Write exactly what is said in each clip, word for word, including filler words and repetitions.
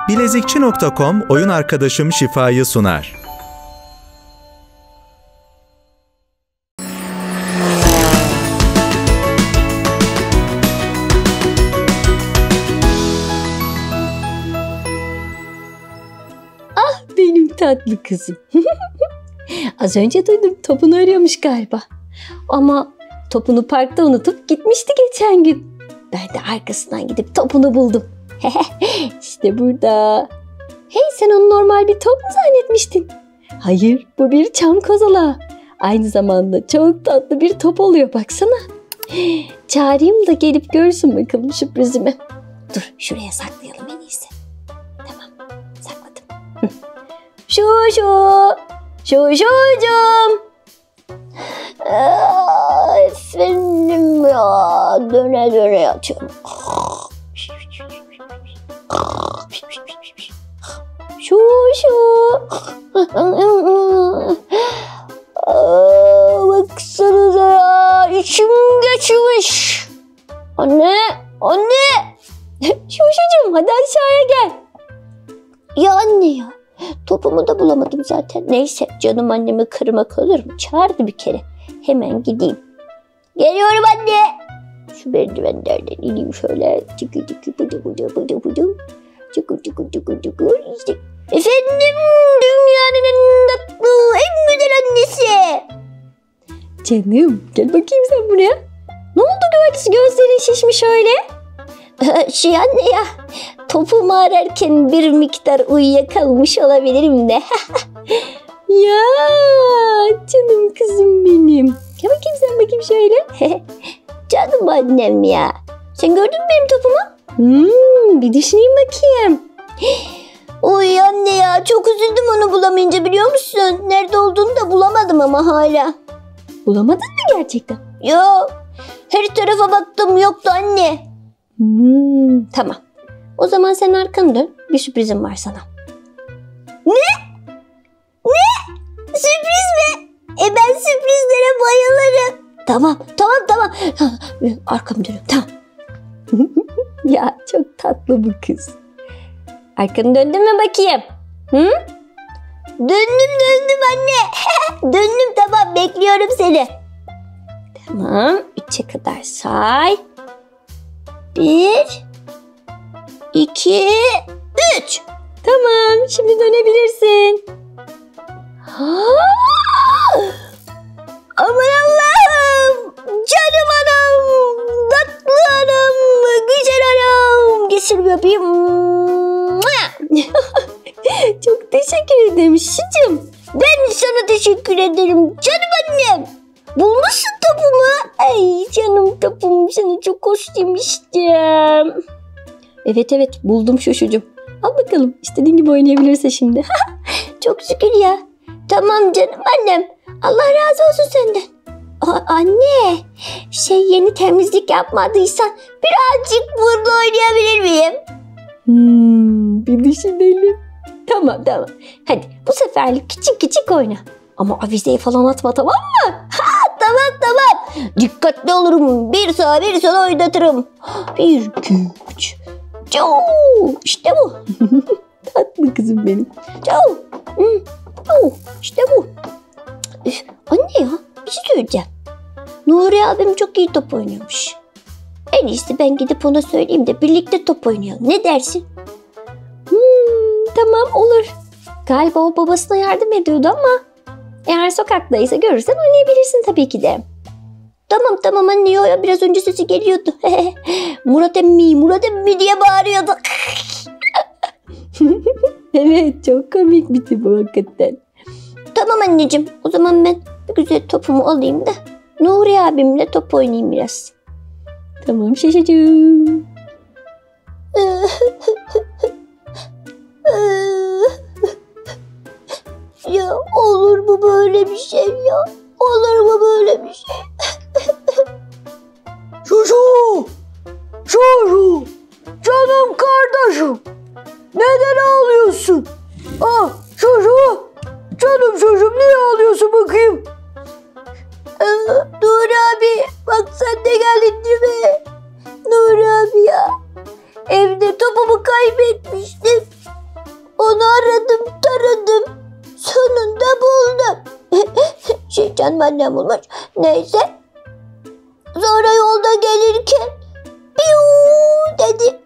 Bilezikçi nokta com oyun arkadaşım Şifa'yı sunar. Ah benim tatlı kızım. Az önce duydum, topunu arıyormuş galiba. Ama topunu parkta unutup gitmişti geçen gün. Ben de arkasından gidip topunu buldum. İşte burada. Hey, sen onu normal bir top mu zannetmiştin? Hayır, bu bir çam kozalağı. Aynı zamanda çok tatlı bir top oluyor, baksana. Çağırayım da gelip görsün bakalım sürprizimi. Dur, şuraya saklayalım en iyisi. Tamam, sakladım. Şu şu, şu şucum. Efendim ya, döne döne yatıyorum. Şu şu. Aa, baksanıza ya, içim geçmiş. Anne, anne. Şuşucuğum, hadi aşağıya gel. Ya anne ya, topumu da bulamadım zaten. Neyse, canım annemi kırmak olur mu? Çağırdı bir kere. Hemen gideyim. Geliyorum anne. Şu merdivenlerden ineyim şöyle. Tıkı tıkı bıdı bıdı bıdı bıdı. Tıkı tıkı tıkı tıkı. İşte. Efendim, dünyanın en tatlı, en güzel annesi. Canım, gel bakayım sen buraya. Ne oldu göğüs, gözlerin şişmiş öyle? Şey anne ya, topumu ararken bir miktar uyuyakalmış olabilirim de. Ya canım kızım benim. Gel bakayım sen, bakayım şöyle. Canım annem ya. Sen gördün mü benim topumu? Hmm, bir düşüneyim bakayım. Uy anne ya, çok üzüldüm onu bulamayınca, biliyor musun? Nerede olduğunu da bulamadım ama hala. Bulamadın mı gerçekten? Yok. Her tarafa baktım, yoktu anne. Hmm, tamam. O zaman sen arkanı dön. Bir sürprizim var sana. Ne? Ne? Sürpriz mi? E ben sürprizlere bayılırım. Tamam, tamam, tamam. Arkamı dönüyorum, tamam. Ya çok tatlı bu kız. Arkanı döndün mü bakayım? Hı? Döndüm, döndüm anne. Döndüm, tamam, bekliyorum seni. Tamam, üçe kadar say. Bir, iki, üç. Tamam, şimdi dönebilirsin. Aman Allah'ım, canım anam, tatlı anam, güzel anam. Getir yapayım. Çok teşekkür ederim şişim. Ben sana teşekkür ederim canım annem. Bulmuşsun topumu. Ay canım topum, sana çok hoş demiştim. Evet evet, buldum şuşucum. Al bakalım, istediğin gibi oynayabilirsin şimdi. Çok şükür ya. Tamam canım annem. Allah razı olsun senden. Aa, anne, şey, yeni temizlik yapmadıysan birazcık burada oynayabilir miyim? Hmm, bir düşünelim. Tamam tamam. Hadi bu seferlik küçük küçük oyna. Ama avizeyi falan atma, tamam mı? Ha, tamam tamam. Dikkatli olurum. Bir sağa bir sola oynatırım. Bir, iki, üç. Çoo, işte bu. Tatlı kızım benim. Çoo. Oh, işte bu. Üf, anne ya, bir şey söyleyeceğim. Nuri abim çok iyi top oynuyormuş. En iyisi ben gidip ona söyleyeyim de birlikte top oynayalım. Ne dersin? Hmm, tamam, olur. Galiba o babasına yardım ediyordu ama eğer sokaktaysa görürsen oynayabilirsin tabii ki de. Tamam tamam anne, ya biraz önce sesi geliyordu. Murat emmi, Murat emmi diye bağırıyordu. Evet, çok komik bir tip o hakikaten. Tamam anneciğim, o zaman ben bir güzel topumu alayım da Nuri abimle top oynayayım biraz. Tamam şaşacığım. Ya olur mu böyle bir şey ya? Olur mu böyle bir şey? Şuşu! Şuşu! Canım kardeşim! Neden ağlıyorsun? Ah Şuşu! Canım çocuğum, niye ağlıyorsun bakayım? Ee, Nuri abi, bak sen de geldin değil mi? Nuri abi ya, evde topumu kaybetmiştim. canım annem bulmuş. Neyse. Sonra yolda gelirken piu dedi.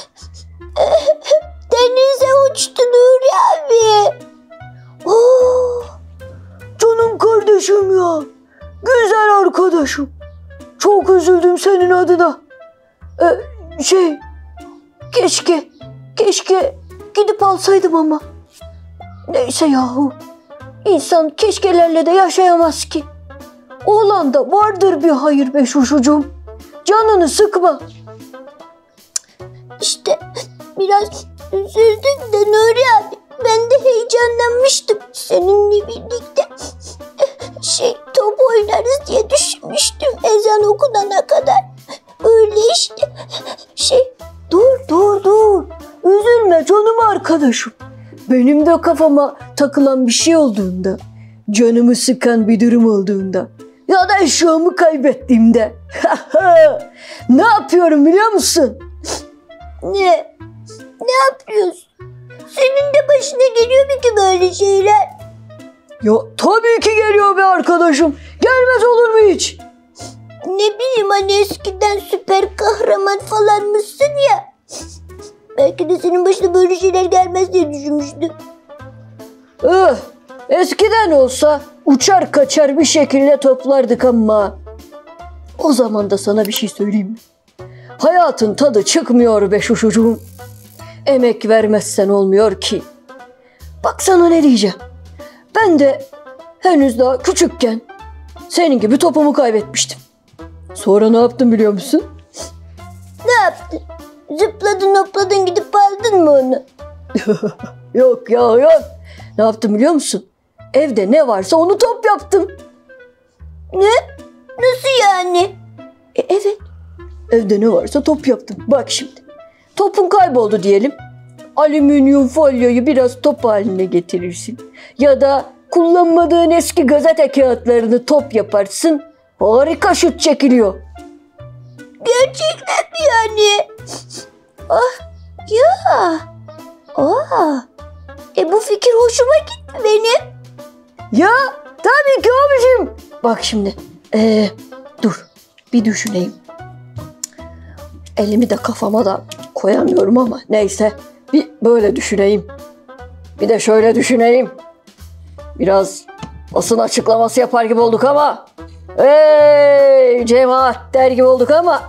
Denize uçtu Nuri abi. Oh, canım kardeşim ya. Güzel arkadaşım. Çok üzüldüm senin adına. Ee, şey, keşke, keşke gidip alsaydım ama. Neyse yahu. İnsan keşkelerle de yaşayamaz ki. Oğlanda vardır bir hayır be şuşucuğum. Canını sıkma. İşte biraz üzüldüm de Nuri abi. Ben de heyecanlanmıştım seninle birlikte. Şey top oynarız diye düşünmüştüm ezan okunana kadar. Öyle işte. Şey Dur dur dur. Üzülme canım arkadaşım. Benim de kafama takılan bir şey olduğunda, canımı sıkan bir durum olduğunda ya da eşyamı kaybettiğimde ne yapıyorum biliyor musun? ne? Ne yapıyorsun? Senin de başına geliyor mu ki böyle şeyler? Ya tabii ki geliyor be arkadaşım. Gelmez olur mu hiç? Ne bileyim hani eskiden süper kahraman falan mısın ya. Belki de senin başına böyle şeyler gelmez diye düşünmüştüm. Eh, eskiden olsa uçar kaçar bir şekilde toplardık ama o zaman da sana bir şey söyleyeyim mi? Hayatın tadı çıkmıyor be şuşucuğum. Emek vermezsen olmuyor ki. Bak sana ne diyeceğim. Ben de henüz daha küçükken senin gibi topumu kaybetmiştim. Sonra ne yaptım biliyor musun? Ne yaptın? Zıpladın hopladın gidip aldın mı onu? Yok ya yok. Ne yaptım biliyor musun? Evde ne varsa onu top yaptım. Ne? Nasıl yani? E, evet. Evde ne varsa top yaptım. Bak şimdi. Topun kayboldu diyelim. Alüminyum folyoyu biraz top haline getirirsin. Ya da kullanmadığın eski gazete kağıtlarını top yaparsın. Harika şut çekiliyor. Gerçekten mi yani? Ah ya. Aa. E bu fikir hoşuma gitti benim. Ya tabii ki abicim. Bak şimdi. Ee, dur bir düşüneyim. Elimi de kafama da koyamıyorum ama neyse. Bir böyle düşüneyim. Bir de şöyle düşüneyim. Biraz basın açıklaması yapar gibi olduk ama. Hey cemaat der gibi olduk ama.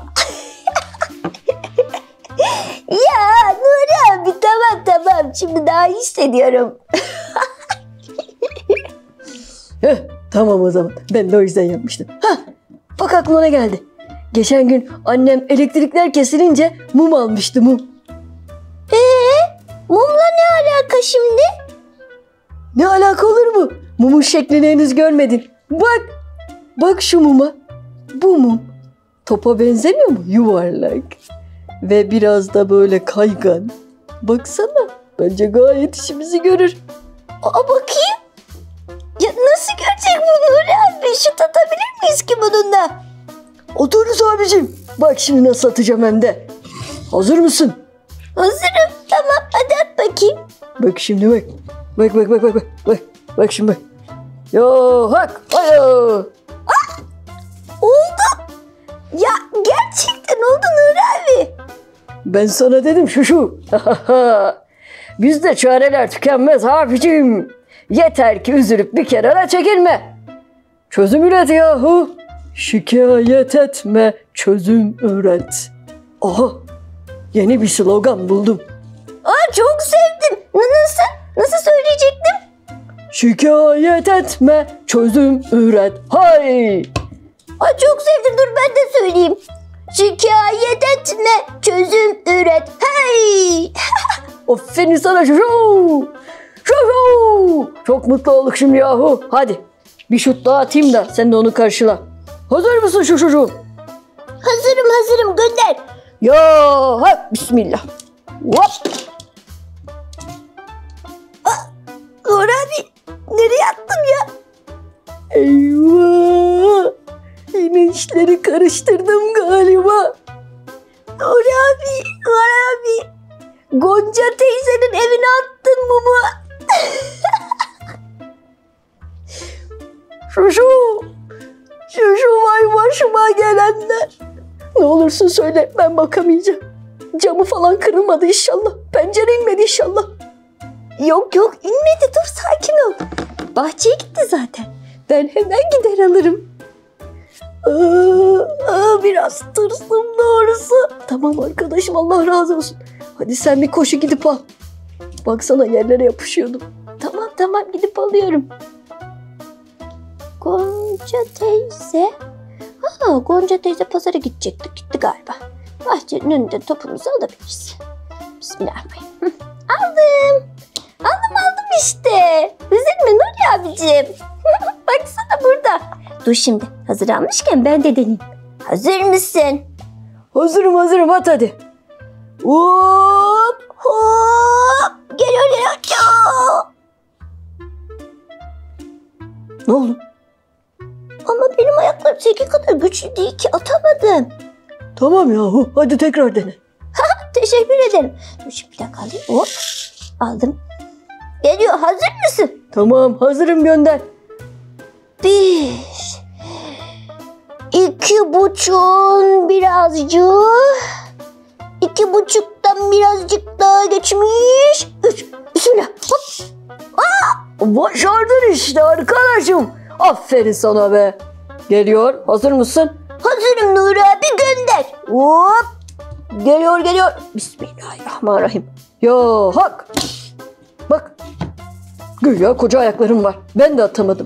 Ya Nuri abi tamam tamam şimdi daha iyi hissediyorum. Heh, tamam o zaman. Ben de o yüzden yapmıştım. Hah, bak aklıma ne geldi. Geçen gün annem elektrikler kesilince mum almıştı mum. Ee, mumla ne alaka şimdi? Ne alaka olur mu? Mumun şeklini henüz görmedin. Bak. Bak şu muma. Bu mum. Topa benzemiyor mu? Yuvarlak. Ve biraz da böyle kaygan. Baksana. Bence gayet işimizi görür. Aa bakayım. Ya nasıl görecek bu Nuri abi? Şut atabilir miyiz ki bununla? Otururuz abicim. Bak şimdi nasıl atacağım hem de. Hazır mısın? Hazırım. Tamam hadi at bakayım. Bak şimdi bak. Bak bak bak bak bak. Bak, bak şimdi bak. Yo hak. Ayo. Oldu. Ya gerçekten oldu Nuri abi. Ben sana dedim şu şu. Bizde çareler tükenmez abicim. Yeter ki üzülüp bir kenara çekilme. Çözüm üret yahu. Şikayet etme, çözüm üret. Aha, yeni bir slogan buldum. Aa çok sevdim. Nasıl? Nasıl söyleyecektim? Şikayet etme, çözüm üret. Hay! Aa çok sevdim. Dur ben de söyleyeyim. Şikayet etme, çözüm üret. Hey! Aferin sana şu şu. Şu şu. Çok mutlu olduk şimdi yahu. Hadi bir şut daha atayım da sen de onu karşıla. Hazır mısın şu çocuğum? Hazırım hazırım gönder. Ya hop bismillah. Hop. Nuri abi nereye attın ya? Eyvah. Yine işleri karıştırdım galiba. Nuri abi, Nuri abi. Gonca teyzenin evine attın mumu. Şu şu. Şu şu vay başıma gelenler. Ne olursun söyle, ben bakamayacağım. Camı falan kırılmadı inşallah. Pencere inmedi inşallah. Yok yok inmedi, dur sakin ol. Bahçeye gitti zaten. Ben hemen gider alırım. Aa, aa, biraz tırsım doğrusu. Tamam arkadaşım, Allah razı olsun. Hadi sen bir koşu gidip al. Baksana yerlere yapışıyordum. Tamam tamam gidip alıyorum. Gonca teyze. Ha, Gonca teyze pazara gidecekti. Gitti galiba. Bahçenin önünde topumuzu alabiliriz. Bismillahirrahmanirrahim. Hı, aldım. Aldım aldım işte. Üzülme Nuri abicim. Baksana burada. Dur şimdi hazır almışken ben de deneyeyim. Hazır mısın? Hazırım hazırım, at hadi. Hop hop. Geliyor geliyor. Ne oldu? Ama benim ayaklarım seninki kadar güçlü değil ki, atamadım. Tamam yahu, hadi tekrar dene. Teşekkür ederim. Dur şimdi bir dakika alayım. Hop. Aldım. Geliyor. Hazır mısın? Tamam hazırım, gönder. Bir. İki buçuğun birazcık. İki buçuktan birazcık daha geçmiş. Üç. Bismillah. Hop. Başardın işte arkadaşım. Aferin sana be. Geliyor, hazır mısın? Hazırım Nuri abi, gönder. Hop. Geliyor geliyor. Bismillahirrahmanirrahim. Ya hak. Bak. Güya koca ayaklarım var. Ben de atamadım.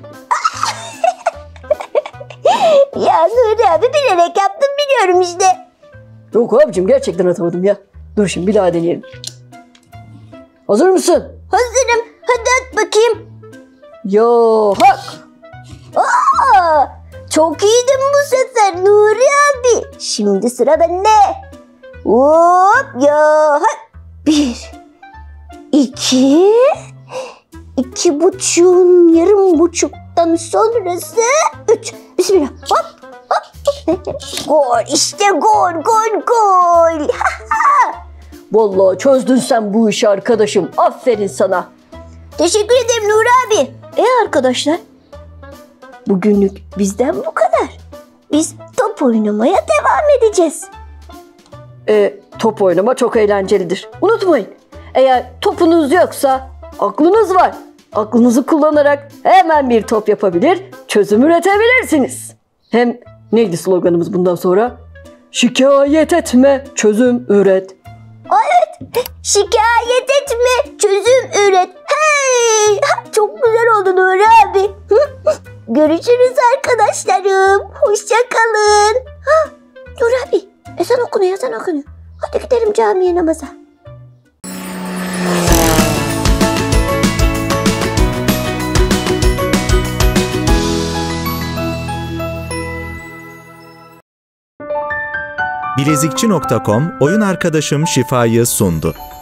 Ya Nuri abi bilerek yaptım, biliyorum işte. Yok abicim, gerçekten atamadım ya. Dur şimdi bir daha deneyelim. Hazır mısın? Hazırım. Hadi at bakayım. Ya hak. Aa, çok iyiydin bu sefer Nuri abi. Şimdi sıra bende. Hop ya. Hadi. Bir. İki. İki buçuğun yarım buçuktan sonrası. Üç. Bismillah. Hop. Hop. hop. Gol. İşte gol. Gol. Gol. Vallahi çözdün sen bu işi arkadaşım. Aferin sana. Teşekkür ederim Nuri abi. E arkadaşlar, bugünlük bizden bu kadar. Biz top oynamaya devam edeceğiz. E, top oynama çok eğlencelidir. Unutmayın. Eğer topunuz yoksa aklınız var. Aklınızı kullanarak hemen bir top yapabilir, çözüm üretebilirsiniz. Hem neydi sloganımız bundan sonra? Şikayet etme, çözüm üret. Evet, şikayet etme, çözüm üret. Hey, çok güzel oldu Nuri abi. Görüşürüz arkadaşlarım. Hoşça kalın. Ha, Nuri abi, ezan okunuyor, ezan okunuyor. Hadi gidelim camiye namaza. Bilezikçi nokta com oyun arkadaşım Şifa'yı sundu.